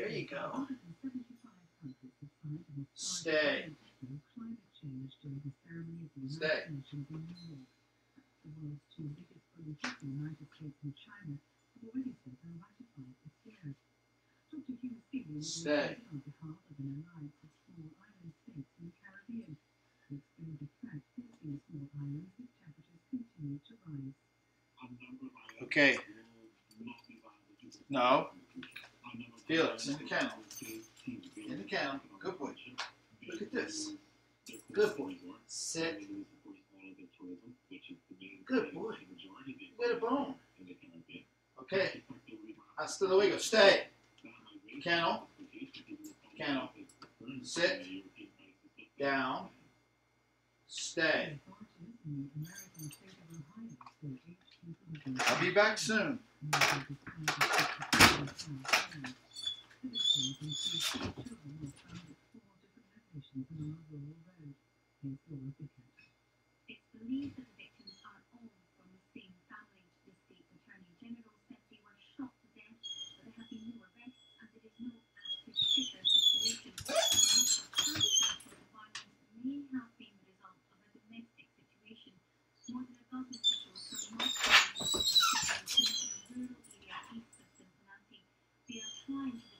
you go. Stay. Stay. Stay. Okay. No. Felix, in the kennel. In the kennel. Good boy. Look at this. Good boy. Sit. Good boy. You got a bone. Okay. Hasta luego. Stay. Kennel. Kennel. Sit. Down. Stay. I'll be back soon. It's believed that the victims are all from the same family. The state's attorney general said they were shot to death, but there have been no arrests and there is no active shooter situation. Also, some sexual violence may have been the result of a domestic situation. More than a dozen officials from multiple in a rural area east of Cincinnati. They are trying to